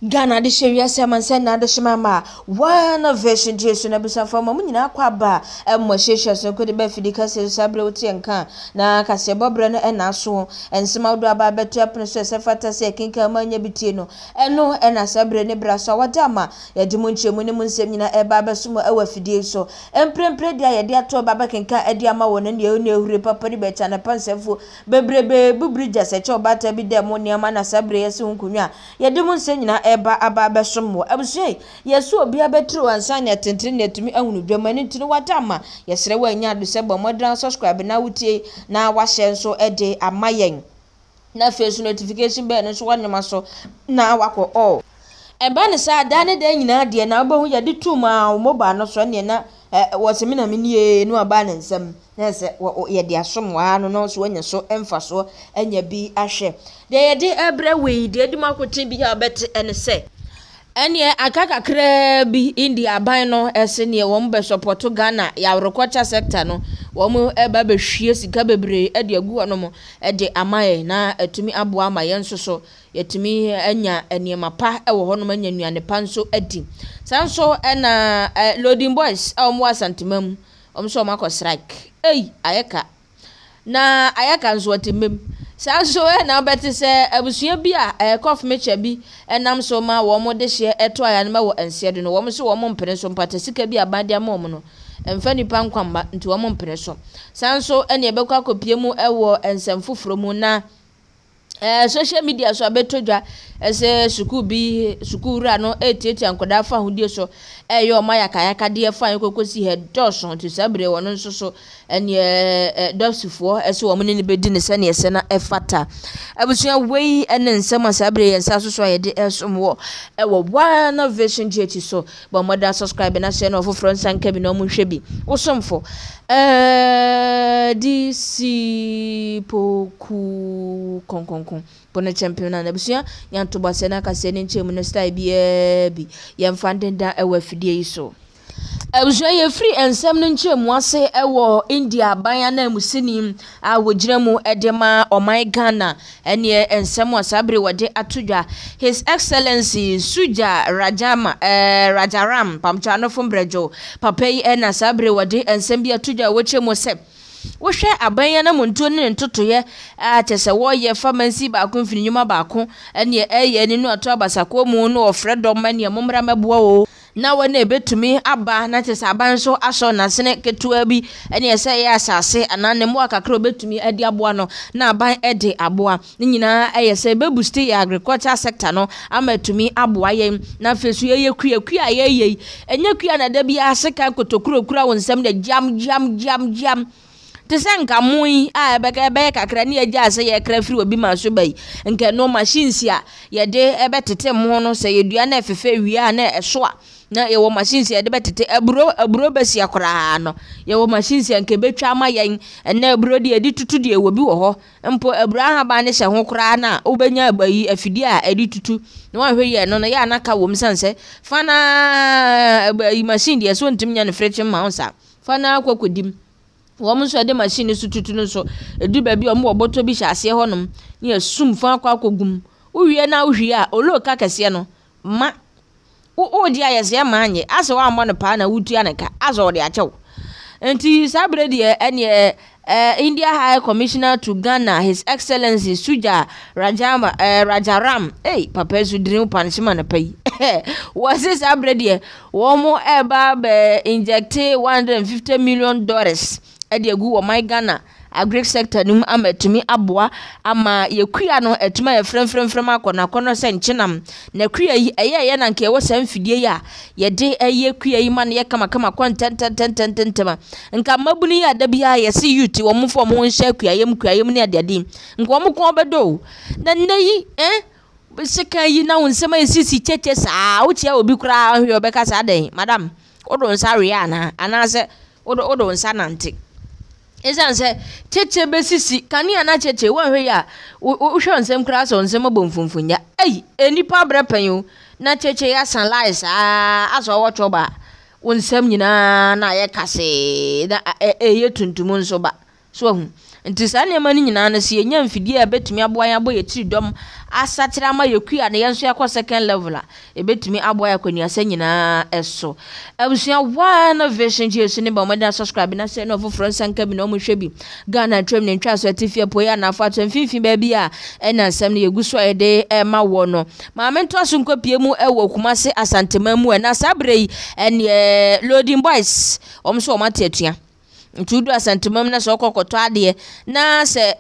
Ghana de shewia semanse na de shimama one version jesu na bisa fama munyina kwaba emmo shehia so ko de ba fidika se sabre oti enka na kase bobre no na so ensema do aba beto apne so se fata se kinka manya bitie no eno na sabre ne bra so wadama ya di munchemu ne munsem nyina eba beso ewa fidie so emprempre dia ya de ato baba kinka edi ama wona ne ehuri papa ni becha na pansefo bebrebe bubrija se cho bata bi dem ne ama na sabre yesi hunkunwa ya di munsem nyina eba aba somwo abusue yesu obi abetru ansan ya tentene netumi ahunu dwamani ntino wadama yesre wa nya do se bo modern subscribe na wutie na wahye nso ede amayen na face notification bell nso wanyama so na wako all eba ne sa dane de nyina de na obahu ya de tuma mobile no so ne na wosemi na menie no aba ne nsem na se ye de asomwa no so wanya so emfa so anya bi ahwe de ye de ebre we de di makotin bi ha bet ene se ene akakakra bi India ban no ese ne wo mbe support Ghana ya agriculture sector no wo mu eba behwie sika bebre e de agu no mo e de amaye na atumi aboa amaye nso so yatumi anya eniema pa e wo hono anya nuane pa nso adi sanso na loading boys mo asantemam omso makọ strike ayeka na ayeka nso atemem sanso na beti se abusua bi a cough mecha bi enam so ma wo mo de hye eto aya na wo ensedo no wo mo so wo mo mpene so mpata sika bi abade ama mo no emfa nipa nkwamba nti wo mo mpene so sanso ene ebekwa kopie mu ewo ensem foforo mu na social media so abetodwa ese sukura no etieti ankoda fa hodie so eyo maya kayaka de fa kokosi he doson to sabre wono nso so ene dosifo ese wo munene bedi ne se ne ese na efata abusua wei ene nsema sabre yensa so ye de esomwo ewo one version jechi so ba moda subscribe na share no foforo nsanka bi no mu hwe bi wosomfo DC poku konkon pone champion na busia yanto base na kase ne nchemu no style bi yemfandenda ewa fidie iso abusia ye free ensem no nchemu ase ewo India ban na musini a wogiremu edema oman Ghana ene ensem wasabre wode atodwa His Excellency Suja Rajaram pamchano fombrejo papai na sabre wode ensem bi atodwa wochemu se wohwe abanya na montuo ne ntotoye atese wo ye pharmacy ba ko mfini nyuma ba ko ene eye no ato abasako mu no ofredom mane momra meboa o na wona ebetumi aba na tese aban so aso na sene ketua bi ene ese ye asase anane mo akakra obetumi adi aboa no na aban ede aboa ni nyina eye se beboost ya agriculture sector no amatumi aboa ye na fesu ye kua ye enye kua na da bi aseka kotokuro kura wonsam de jam tesenka mui ebe kakra ni eja ase ye kra firi obi ma so bai nke no machines ya ye de ebe tete mo no se yedua na efefe wia na eso a na ye wo machines ye de betete aburo besi akora no ye wo machines ya nke betwa ama yen na aburo de edi tutu de wo bi wo ho mpo aburo ha ba ne hye ho kora na obenya abayi afidi a edi tutu na wa hwe ye no na ya anaka wo msanse fana abayi machine de so ntim nya ne freche ma onsa fana kwakodim wo so de machine su tutu no so edu ba bi o mo oboto bi hyase honom ne asum fa akogum uwie na uhwie a oloka kase no ma o di ayese ma anye ase wa mo no pa na wutu anaka azo de achew enti sabre de ene India High Commissioner to Ghana His Excellency Suja Rajaram papa su dream punishment na pay was this sabre de wo mo eba be inject $150 million edi agu wo my Ghana agric sector num amatumi aboa ama yekua no etuma ye frem akona kono se nchenam na kua yi eye na nke wo sam fidie ya ye de eye kua yi man ye kama kontententententema nka mabuni ya da bia ye se youth wo mfo mo nhya kua yem ne adade nka wo mko obedo na nayi sika yi na wonsema esisi cheche saa wo chia obi kura hwe obeka saa den madam odo nsa ria na anase odo nsa nante esanse cheche besisi kania na cheche wanhwe ya wo hwe onsem kra so onsem bomfunfunya enipa brepanyu na cheche ya sunlight aso wo choba onsem nyina na ye kase na ye tuntum nso ba so hu nti sa ne mani nyina na se enya mfidie a betumi aboa ya boye tiri dom asatira ma yekua na yenso yakọ second level a ebetumi aboa ya kwani asa nyina eso abusua one vision Jesus ne ba mo da subscribe na se no foforo sanka bi na mo hwe bi Ghana twem ne ntwa so atifia po ya na afa to mfimfin ba bi a ena nsam ne yeguso ede ma wo no ma mento aso nkopie mu ewo Kumasi Asantema mu na sabrei ene loading boys omso omate atua ntudu Asantema na so kokoto ade na se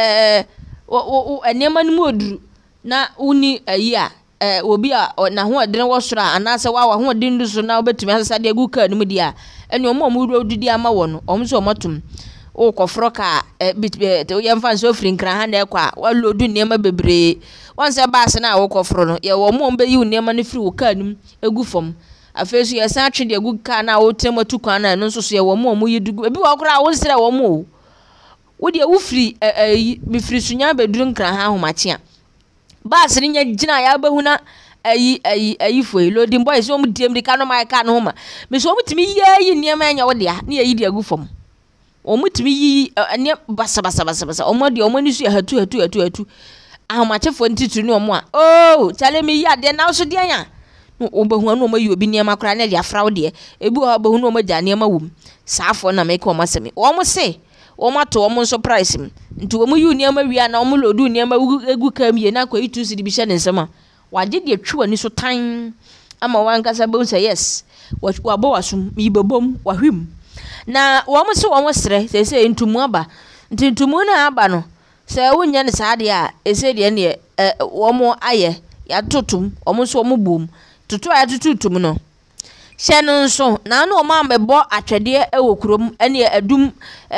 enema no moduru na uni ayi a obi a na ho odene wo soro ana se wa ho odene du so na obetumi asasa de agu ka no mu dia ene omo dudi ama wo no omso omotum o kofro ka yemfa so firi nkran ha na ekwa wa lodu nema bebre wonse baase na wo kofro no ye wo mo mbe yi nema no firi wo ka num egu fom afesu ye san twe de egu ka na wo tematu kan na no so ye wo mo yi dugu ebi wo kra wo sere wo mo wo de wo firi bi firi sunya beduru nkran ha homache a baase ni nya gina ya bahuna ayi foi loading boys wo mu dem di ka no mai ka no homa me so wo mutimi yi nema anya wo de a na ye di egu fom omutimi yi anya basa omodi omani su hatu ahomachefo ntitu ni omo a chale mi ya de na so de anya obahu na omayi obi niam akra na de afrawo de ebi obahu na omaja niam awum saafo na make omasemi omo se omato omo so price nti omo yi niam awia na omo lodu niam egu kamie na kwa itu si de bi hye ne nsema waje de twa ni so tan ama wankasa be say yes wabo wasum mi bebom wahwim na womo se womo sere se ntumu aba ntumu na aba no se wonya ne saade a ese de ne womo aye ya totum womo so womo bom tutu ya tututum no hye no nso na na womo ambebo atwede ewokurom ene adum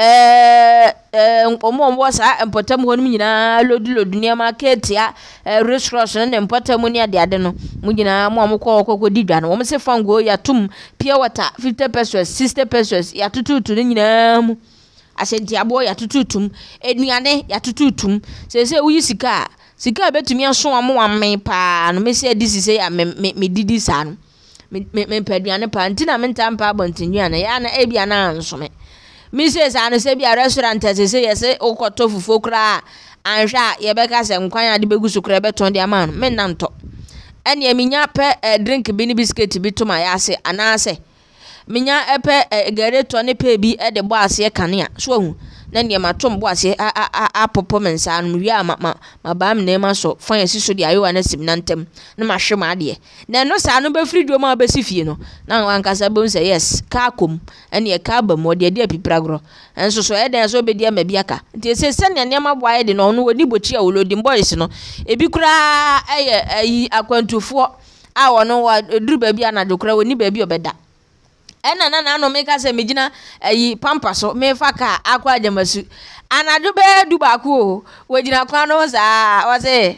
womo sa empotam honum nyina lodu ne marketia restaurant ne empotam ne ade no mu nyina mo kokko didwa no womo se fango ya tum pure water 50 pesos 60 pesos ya tututu ne nyina mu asenti abo ya tututum eduane ya tututum se wuyi sika betumi aso amo amen pa no me se adisi se ya me didi sa no me paduane pa ntina me ntampa abontinduane ya na ebia na ansome me se sa no se bia restaurant se yese okoto fufu kra anhwa ye beka se nkwan ade begu so kra beton de ama no me nanto ene eminya pe drink bi ni biscuit bi to ma ya se anase minya epe gareto ne pe bi de bo ase kanea so hu na ne matom bo ase apopo mensa no wi ma ba m na ma so fan yesi so de ayo na sim na ntem na ma hwe ma de na no sa no be free do ma be sifie no na wankasa bo say yes ka kom ene ka ba mo de apipragro enso so eden so be de ma biaka nti se ne ma bo aye de no no woni bochi a wolodi boys no ebi kura ayi akwantufo a wono wa duru ba bi anadwo kura woni ba bi obeda ena na no make say megina ayi pampa so me fa ka akwa jamasu anadu be du ba ko wogina kwa no za o say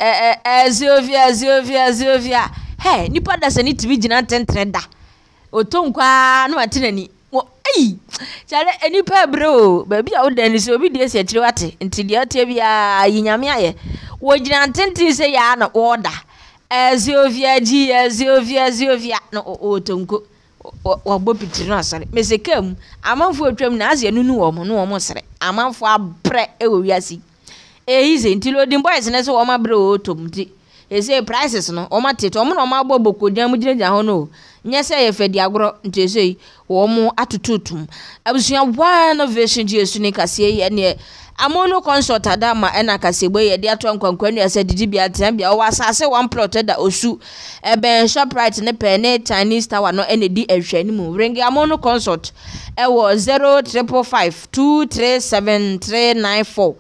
Zovia he nipa da se ni tibi gina tentre da otonkwa no atenani chale enipa bro ba bia wo dan se obi de se tire wate nti de ate bia yinyame aye wogina tenti se ya na order Zovia no otonko wabo pitiri na sare mesekam amanfo atwam na aze nunu wo mo sare amanfo abre ewo wiasi ehize nti loading boys na se wo ma bre otomti ese prices no o ma tete o mo no ma gboboko dia mu ginja ho no nye se ye fedi agro nti ese wo mo atututum abusua one vision Jesus ni kase ye ne amono consult adama ena kasegbe ye de ato nkwankwanu ase didibia tembia o asase one plot da osu ebe Shoprite ne pene Chinese tower no ene di ehwani mu ringi amono consult ewo 0355237394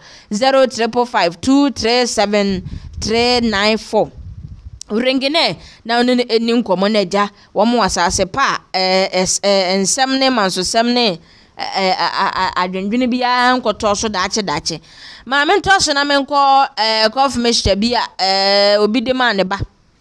0355237394 ringi ne na oni eni nkomo na ja wo mo asase pa ensem ne manso sem ne adwendwene bia nkoto so dache ma mento so na menko coffee meshta bia obi de ma ne ba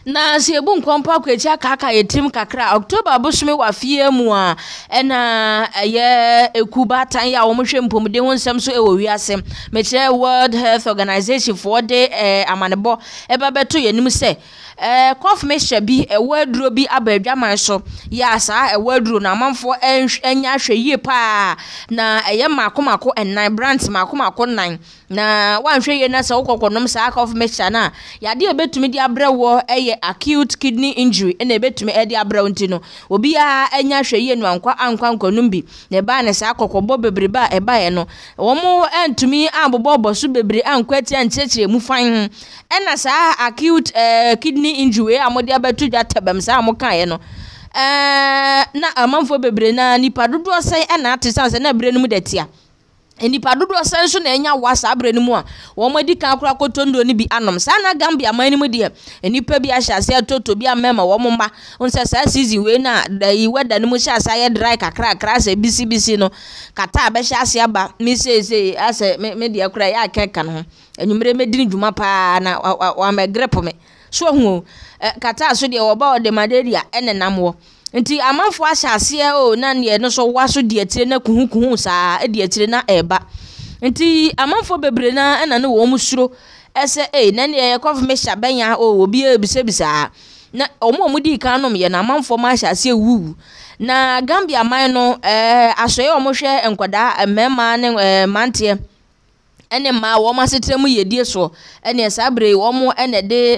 na se ebu nkwampa kwachi aka yetim kakra October bosume wa fie mu a na ye ekubatan ya wo hwe mpomde ho nsem so ewo wiase meche World Health Organization for de amanebo eba beto yenim se cough mixture bi ewaduro bi abadwaman so ya sa ewaduro na amanfo enya hweye pa na eye makomako ennan brands makomako nan na wanhwe ye na se wokokonom sa cough mixture na yade ebetumi di abrewo eye acute kidney injury na ebetumi edi abrewo ntino obi a enya hweye no ankwa nkonum bi na ba ne sa kokobo bebreba eba ye no womo entumi abobo so bebre ankwati anchechire mu fan ena sa acute kidney injury amode abetu dwa tabam sa amoka ye no na amanfo bebre na nipa dodo sai ena atesanse na bre no mu datia enipa dodo san so na enya wasa abrani mu a wo madi kan akura kotondo ni bi anom sa na Gambia man ni mu de enipa bi ahyase toto bi amema wo mma onse sa season we na da yi weda ni mu hyase ya dry kakra sa bisi no kata be hyase aba mi say ase me de akura ya keka no enumere medini dwuma pa na wa megrepo me so hu kata so de wo ba o de malaria enenam wo nti amanfo ahyase o na ne no so waso de atire na kuhu saa de atire na eba nti amanfo bebre na na wo musuro ese na ne cough mixture benya o obi ebisebisa na omo di kan no ye na amanfo ma ahyase wu na Gambia man no asoye omo hwe enkwada mema ne mante ene ma wo ma setremu yedie so ene sabre wo mo ene de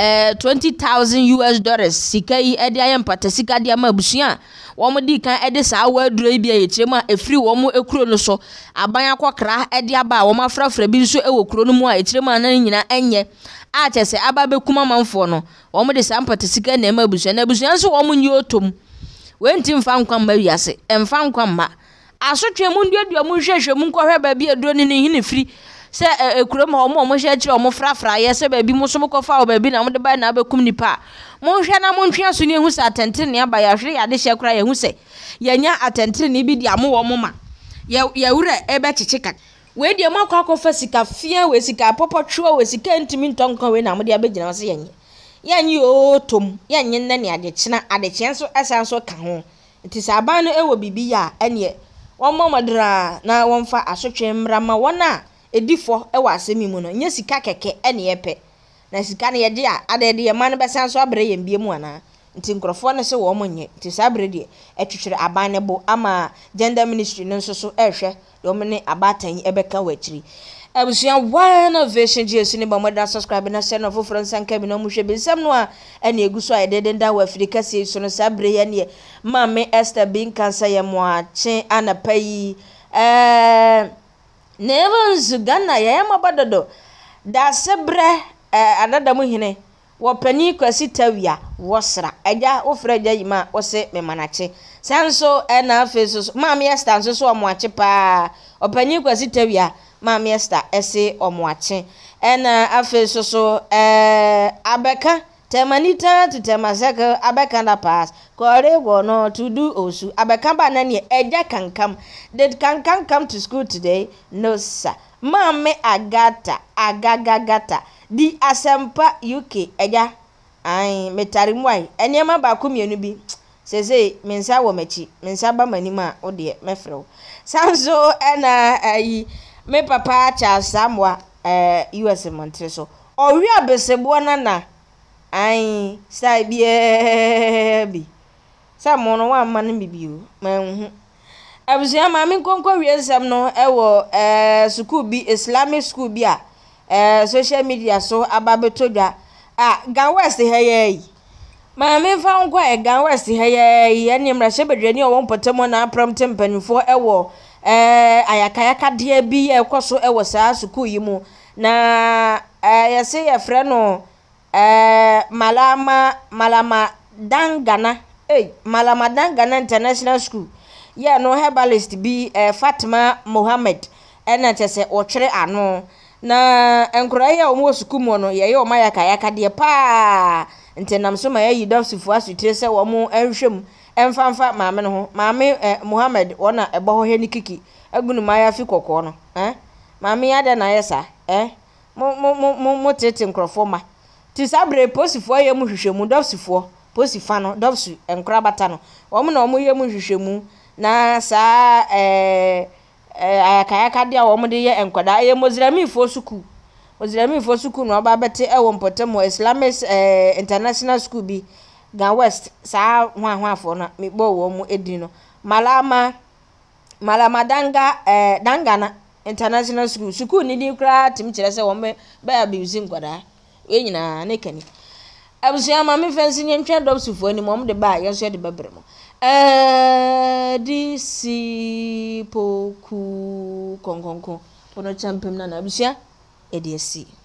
$20,000 sikai ede ayempata sika de ama busua wo mo di kan ede sa waduro bi ayechiremu a efri wo mo ekuro no so aban akokra ede aba wo ma frafra bi so ewo kuro no mu a echiremu anan nyina enye a chese aba bekuma manfo no wo mo de sa ampata sika na ama busua na busua so wo mo nyi otom wenti mfa nkwam ma wiase emfa nkwam ma asotwe mu nduadua mu hwehwe mu nkɔhwɛ ba bi aduro ne hini firi se ekuro ma omo hwe akire omo frafra ye se ba bi mu so mkɔfa ba bi na mo de ba na abekum nipa mo hwɛ na mo ntwe aso ne hu se atentire ne aba ya hwere ya de hye kora ye hu se yenya atentire ne bi di amo wo mo ma ye wura ebe chichika we de mo akɔfa sika fia we sika popotwo we sika ntimi ntonko we na mo de abegyina se yenye o tom yenye nne ne adekye so asan so ka ho nti sa aban no ewo bibi ya ene won momadra na won fa asotwe mrama wona edifo ewa asemi mu no nya sika keke ene yepe na sika ne yeje a adede ye man besan so abre ye mbie mu ana nti nkrofo ne se wo monye nti sa abre de etwetwere aban ne bo ama gender ministry no so ehwe de ne abatan ebeka wachiri abusia one vision Jesus ni bamoda subscribe na share no foforo nsanka bi no muhwe bensam no a ene eguso a edede nda wa Afrika se so no sabre ye ne mame Esther bin kansa ye mo a chen anapai nevans Ghana ye mabadodo da sebre anada mu hine wo pani kwasi tawia wosra eja wo fra eja yima wo se me manache sanso na face mame Esther so mo ache pa opani kwasi tawia Mami Esther ese omoache ena afe so abeka temanita to temaseka abeka na pass kore go no to do osu abeka ba na ne eja kankam did kankan come to school today no sir mami agagagata di asempa UK eja ai metarimwai enema ba kumienu bi sese mensa wo machi mensa ba manima ode mefrew sanso ena ayi me papa cha samwa US montre so owi abesebo na ai sai bi samono wa man bibio manhu abusia ma me konko wiesam no ewo school bi Islamic school bi a social media so ababetodwa Gan West heyi ma me fa nko Gan West heyi eni mrahye bedwani o won potamo na apramte mpanifo ewo ayakayaka de bi ekoso ewo saa school yi mu na yese ye frɛ no malama dangana malama dangana international school ye no herbalist bi Fatima Mohammed ena tese otwere ano na enkura ye o mo school mu no ye o mayakayaka de pa ntenam so ma ye dofsifo asutire se wo mo enhwem emfanfa maame no ho maame Mohammed wona ebo ho heni kiki agunu maya fi kokko no maame ya de na yesa mo tete nkrofo ma ti sabre posifo ye mu hwehwemu dofsifo posifa no dofsu enkra bata no omo na omo ye mu hwehwemu na sa ayakayaka dia omo de ye enkwada ye mozramifo suku no oba bete e wo mpotemo Islamic international school bi Gan West sa hwahwafo na mebo wo mu edi no malama dangana international school ni di kra tim kire se wo me ba abusing kwada we nyina ne kani abusia ma me fancy nyentwa dopsufo ni mom de ba ye so de bebre mo disi poku konkonko pono champem na abusia e de si